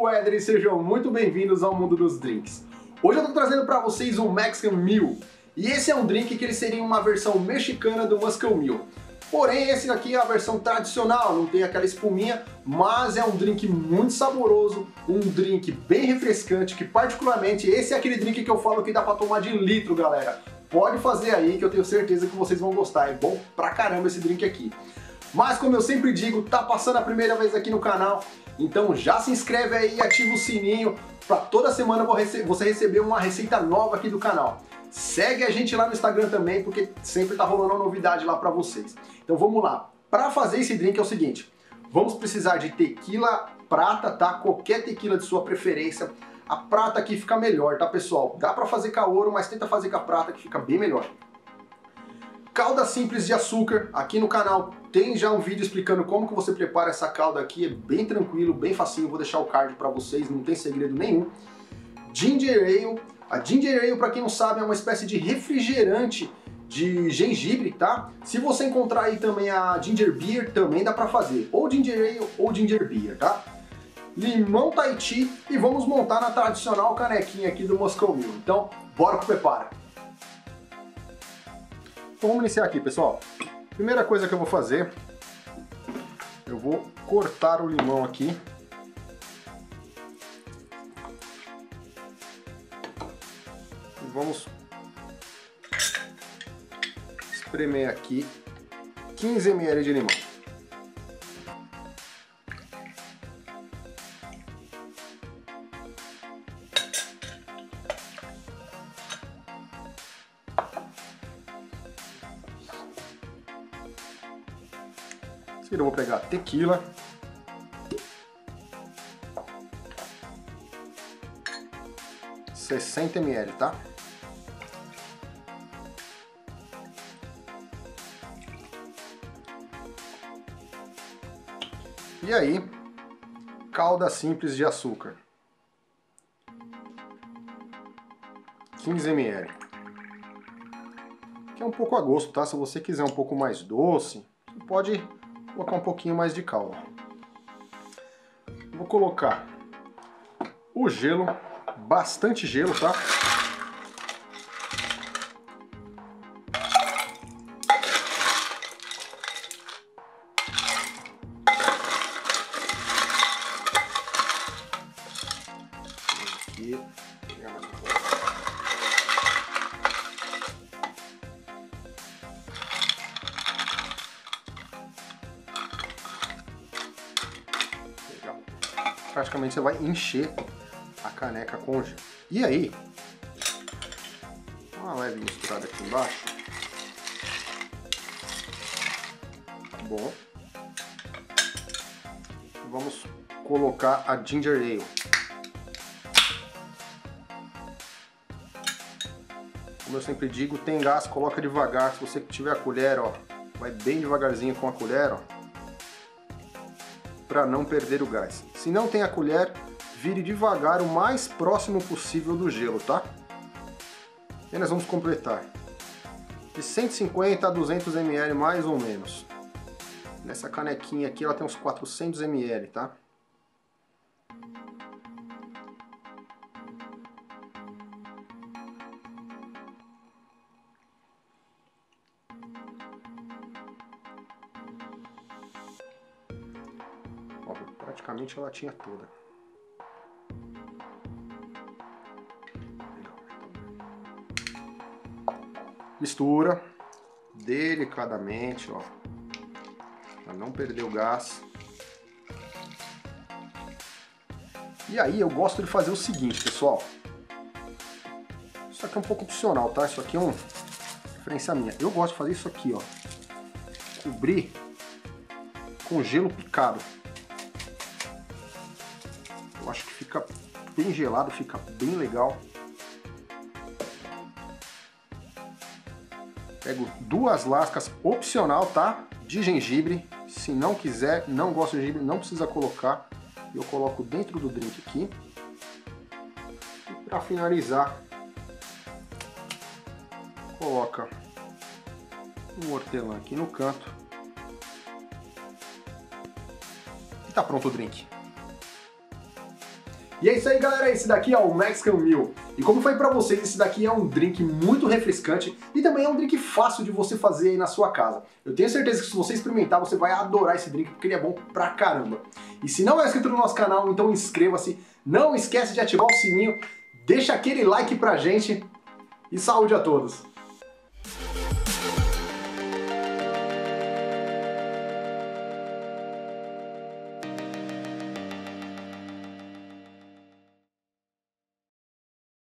sou o Éder e sejam muito bem-vindos ao mundo dos drinks. Hoje eu tô trazendo para vocês um Mexican Mule. E esse é um drink que ele seria uma versão mexicana do Muscle Mule. Porém, esse aqui é a versão tradicional, não tem aquela espuminha, mas é um drink muito saboroso, um drink bem refrescante, que particularmente esse é aquele drink que eu falo que dá para tomar de litro, galera. Pode fazer aí que eu tenho certeza que vocês vão gostar, é bom pra caramba esse drink aqui. Mas como eu sempre digo, tá passando a primeira vez aqui no canal, então já se inscreve aí e ativa o sininho para toda semana você receber uma receita nova aqui do canal. Segue a gente lá no Instagram também, porque sempre tá rolando uma novidade lá para vocês. Então vamos lá. Para fazer esse drink é o seguinte, vamos precisar de tequila prata, tá? Qualquer tequila de sua preferência. A prata aqui fica melhor, tá, pessoal? Dá para fazer com a ouro, mas tenta fazer com a prata que fica bem melhor. Calda simples de açúcar, aqui no canal tem já um vídeo explicando como que você prepara essa calda aqui, é bem tranquilo, bem facinho, vou deixar o card para vocês, não tem segredo nenhum. Ginger Ale, a Ginger Ale, para quem não sabe, é uma espécie de refrigerante de gengibre, tá? Se você encontrar aí também a Ginger Beer, também dá para fazer, ou Ginger Ale ou Ginger Beer, tá? Limão Tahiti e vamos montar na tradicional canequinha aqui do Muscle Mule. Então, bora pro preparo! Então vamos iniciar aqui, pessoal. Primeira coisa que eu vou fazer, eu vou cortar o limão aqui. E vamos espremer aqui 15 ml de limão. Eu vou pegar tequila, (60 ml, tá? E aí, calda simples de açúcar, 15 ml. Que é um pouco a gosto, tá? Se você quiser um pouco mais doce, você pode colocar um pouquinho mais de calda. Vou colocar o gelo, bastante gelo, tá? Aqui, pegar mais um pouco. Praticamente você vai encher a caneca com gelo. E aí, uma leve misturada aqui embaixo. Tá bom. Vamos colocar a Ginger Ale. Como eu sempre digo, tem gás, coloca devagar. Se você tiver a colher, ó, vai bem devagarzinho com a colher, ó, para não perder o gás. Se não tem a colher, vire devagar o mais próximo possível do gelo, tá? E nós vamos completar de 150 a 200 ml mais ou menos. Nessa canequinha aqui ela tem uns 400 ml, tá? Praticamente a latinha toda. Mistura delicadamente, ó, para não perder o gás. E aí eu gosto de fazer o seguinte, pessoal. Isso aqui é um pouco opcional, tá? Isso aqui é uma referência minha. Eu gosto de fazer isso aqui, ó. Cobrir com gelo picado. Eu acho que fica bem gelado, fica bem legal. Pego 2 lascas, opcional, tá? De gengibre. Se não quiser, não gosta de gengibre, não precisa colocar. Eu coloco dentro do drink aqui. E para finalizar, coloca um hortelã aqui no canto. E tá pronto o drink. E é isso aí, galera, esse daqui é o Mexican Mule. E como foi pra vocês, esse daqui é um drink muito refrescante e também é um drink fácil de você fazer aí na sua casa. Eu tenho certeza que se você experimentar, você vai adorar esse drink, porque ele é bom pra caramba. E se não é inscrito no nosso canal, então inscreva-se, não esquece de ativar o sininho, deixa aquele like pra gente e saúde a todos!